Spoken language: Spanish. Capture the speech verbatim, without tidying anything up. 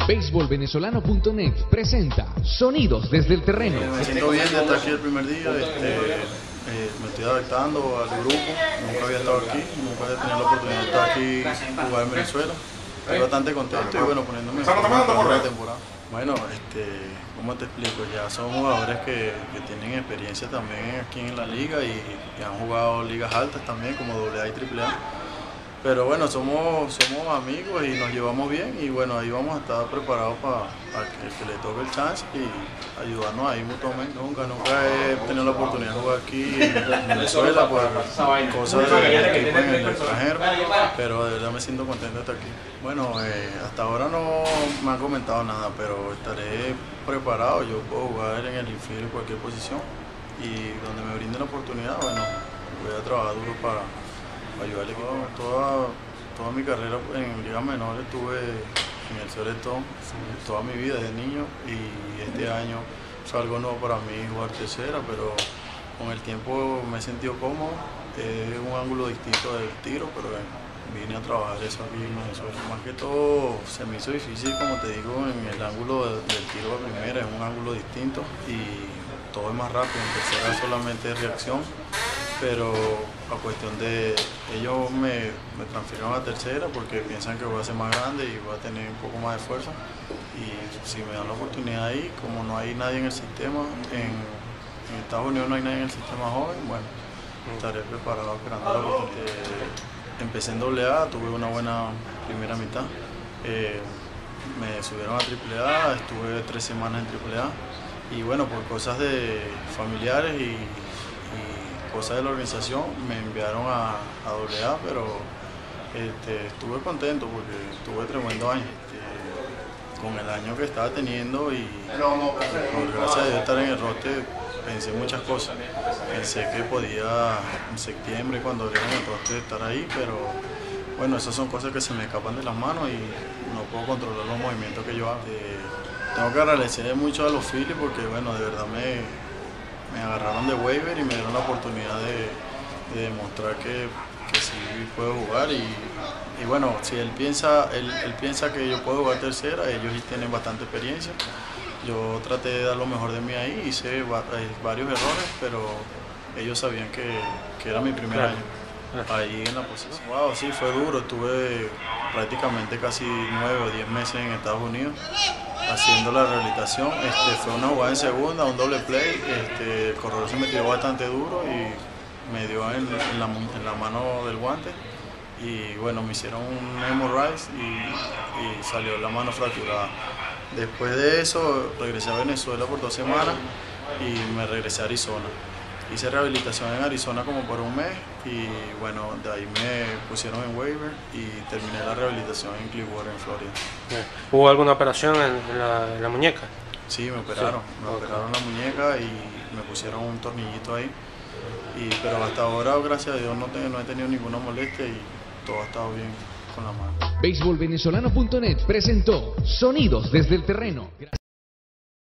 béisbol venezolano punto net presenta Sonidos desde el terreno. Me siento bien de estar aquí el primer día, este, eh, me estoy adaptando al grupo, nunca había estado aquí, nunca había tenido la oportunidad de estar aquí jugar en Venezuela. Estoy bastante contento y bueno, poniéndome en la temporada. Bueno, este, ¿cómo te explico? Ya son jugadores que, que tienen experiencia también aquí en la liga y, y han jugado ligas altas también como doble A y triple A. Pero bueno, somos, somos amigos y nos llevamos bien y bueno, ahí vamos a estar preparados para que, que le toque el chance y ayudarnos ahí mutuamente. Nunca, nunca he tenido la oportunidad de jugar aquí en Venezuela por cosas del equipo en el extranjero, pero de verdad me siento contento de estar aquí. Bueno, eh, hasta ahora no me han comentado nada, pero estaré preparado. Yo puedo jugar en el infield en cualquier posición y donde me brinden la oportunidad, bueno, voy a trabajar duro para ayudar al equipo. Toda, toda mi carrera en ligas menores estuve en el Soletón toda mi vida desde niño y este año es algo nuevo para mí jugar tercera, pero con el tiempo me he sentido cómodo. Es un ángulo distinto del tiro, pero vine a trabajar eso aquí en Venezuela. Más que todo se me hizo difícil, como te digo, en el ángulo del tiro a primera, es un ángulo distinto y todo es más rápido. En tercera solamente es reacción, pero a cuestión de ellos me, me transfirieron a tercera porque piensan que voy a ser más grande y voy a tener un poco más de fuerza, y si me dan la oportunidad ahí, como no hay nadie en el sistema, en, en Estados Unidos no hay nadie en el sistema joven, bueno, estaré preparado esperando la oportunidad. Empecé en doble A, tuve una buena primera mitad, eh, me subieron a triple A, estuve tres semanas en triple A y bueno, por cosas de familiares y cosas de la organización me enviaron a, a doble A, pero este, estuve contento porque tuve tremendo año. Este, con el año que estaba teniendo y por gracias a Dios estar en el roster, pensé muchas cosas. Pensé que podía en septiembre, cuando abrieron el roster, estar ahí, pero bueno, esas son cosas que se me escapan de las manos y no puedo controlar los movimientos que yo hago. Eh, tengo que agradecer mucho a los Phillies porque bueno, de verdad me Me agarraron de waiver y me dieron la oportunidad de, de demostrar que, que sí puedo jugar y, y bueno, si él piensa, él, él piensa que yo puedo jugar tercera, ellos tienen bastante experiencia. Yo traté de dar lo mejor de mí ahí, hice varios errores, pero ellos sabían que, que era mi primer claro. año ahí en la posición. Wow, sí, fue duro, estuve prácticamente casi nueve o diez meses en Estados Unidos haciendo la rehabilitación. Este, fue una jugada en segunda, un doble play, este, el corredor se me tiró bastante duro y me dio en, en, la, en la mano del guante y bueno, me hicieron un hemorrhage y, y salió la mano fracturada. Después de eso regresé a Venezuela por dos semanas y me regresé a Arizona. Hice rehabilitación en Arizona como por un mes y bueno, de ahí me pusieron en waiver y terminé la rehabilitación en Clearwater, en Florida. ¿Hubo alguna operación en, en, la, en la muñeca? Sí, me operaron, sí. me okay. operaron la muñeca y me pusieron un tornillito ahí. Y, pero hasta ahora, gracias a Dios, no, te, no he tenido ninguna molestia y todo ha estado bien con la mano. béisbol venezolano punto net presentó Sonidos desde el terreno.